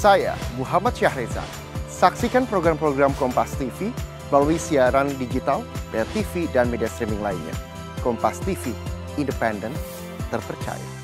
Saya Muhammad Syahreza. Saksikan program-program Kompas TV melalui siaran digital, pay TV, dan media streaming lainnya. Kompas TV, independen, terpercaya.